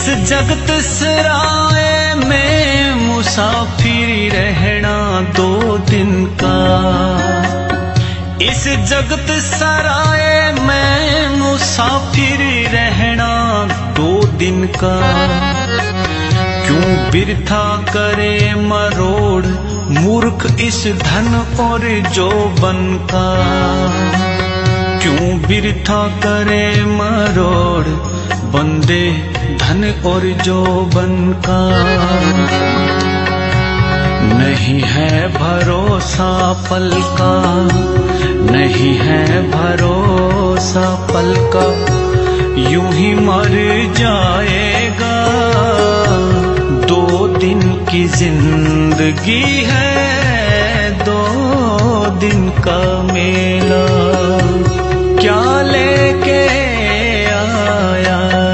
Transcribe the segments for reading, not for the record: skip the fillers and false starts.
जगत सराय में मुसाफिर रहना 2 दिन का। इस जगत सराय में मुसाफिर रहना 2 दिन का। क्यों बिरथा करे मरोड़ मूर्ख इस धन और जोबन का। क्यों बिरथा करे मरोड़ बंदे धन और जोबन का। नहीं है भरोसा पल का, नहीं है भरोसा पल का। यूं ही मर जाएगा, 2 दिन की जिंदगी है, 2 दिन का मेला। क्या लेके आया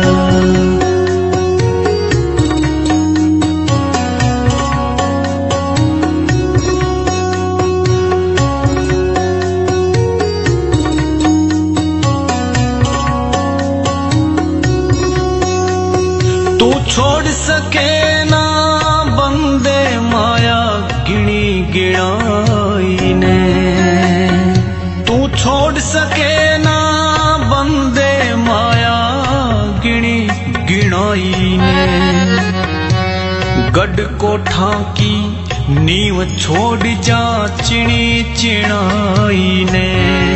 तू छोड़ सके ना बंदे माया गिनी गिनाई ने। तू छोड़ सके ना बंदे माया गिनी गिनाई ने। गढ़ कोठा की नींव छोड़ जा चिणी चिणाई ने।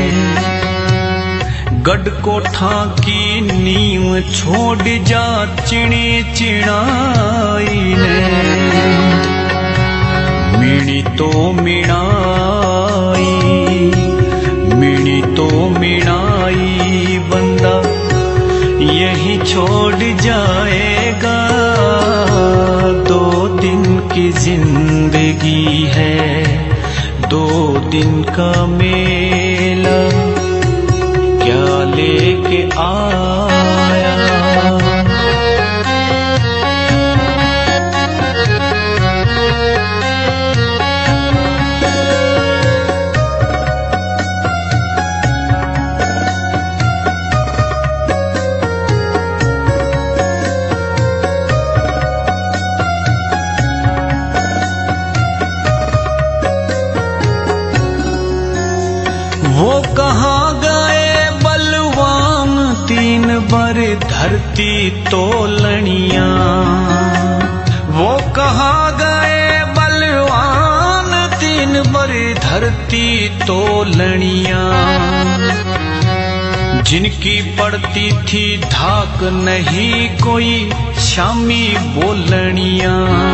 गढ़ कोठा की नींव छोड़ जा चिणी चिणाई ने। मीणी तो मिणाई, मीणी तो मिणाई बंदा यही छोड़ जाएगा। 2 दिन की जिंदगी है, 2 दिन का मेला। क्या लेके आया वो कहाँ गए बलवान 3 बर धरती तोलनिया। वो कहाँ गए बलवान 3 बर धरती तोलनिया। जिनकी पड़ती थी धाक नहीं कोई शामी बोलनिया।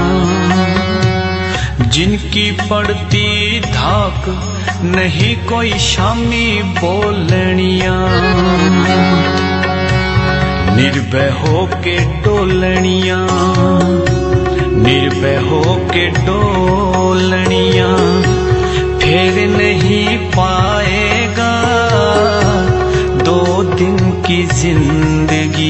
जिनकी पड़ती धाक नहीं कोई शामी बोलनिया। निर्भय हो के डोलनिया, निर्भय हो के डोलनिया। फिर नहीं पाएगा 2 दिन की जिंदगी,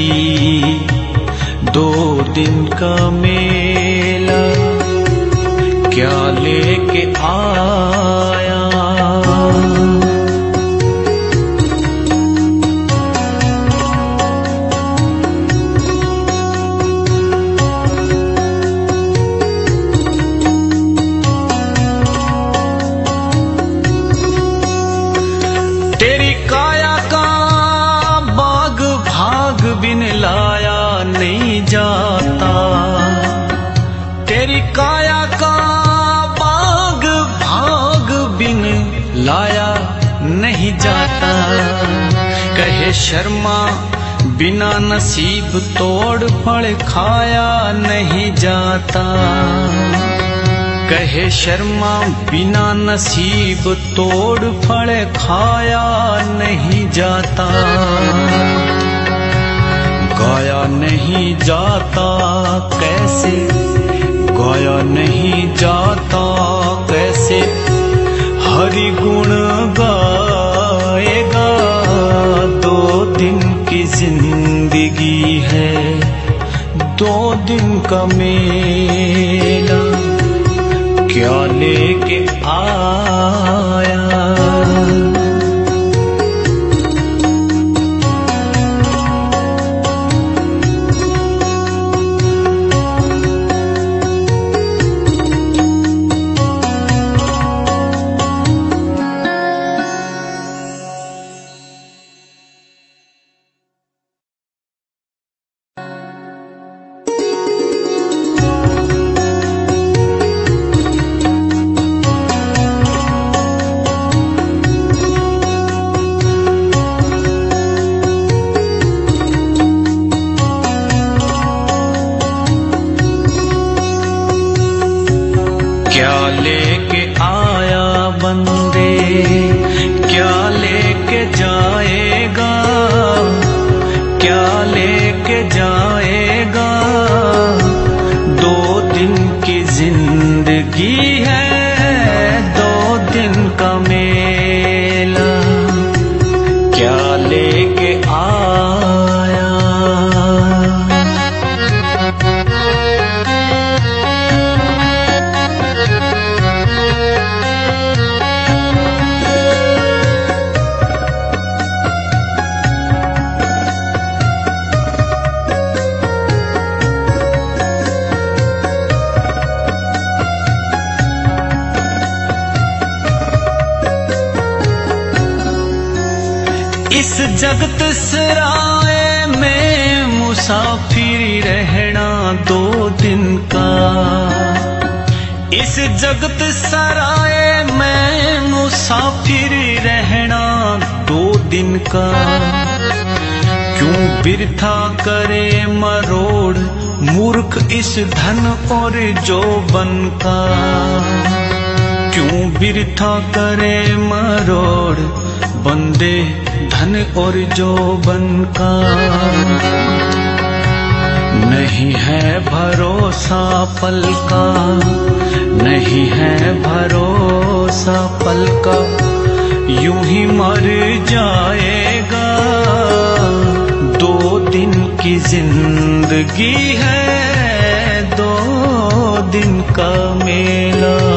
2 दिन का मेला। क्या लेके आया तेरी काया का बाग भाग बिन लाया नहीं जाता। तेरी काया का बिन लाया नहीं जाता। कहे शर्मा बिना नसीब तोड़ फल खाया नहीं जाता। कहे शर्मा बिना नसीब तोड़ फल खाया नहीं जाता। गाया नहीं जाता कैसे, गाया नहीं जाता कैसे। हरि गुण गाएगा, 2 दिन की जिंदगी है, 2 दिन का मेला। क्या लेके आया क्या लेके आया बंदे, क्या लेके जाएगा, क्या लेके जाएगा। 2 दिन की जिंदगी है, 2 दिन का मेला, क्या लेके आया। इस जगत सराय में मुसाफिर रहना 2 दिन का, इस जगत सराय में मुसाफिर रहना 2 दिन का। क्यों बिरथा करे मरोड़ मूर्ख इस धन और जोबन का, क्यों बिरथा करे मरोड़ बंदे धन और जोबन का। नहीं है भरोसा पल का, नहीं है भरोसा पल का, यूं ही मर जाएगा। 2 दिन की जिंदगी है, 2 दिन का मेला।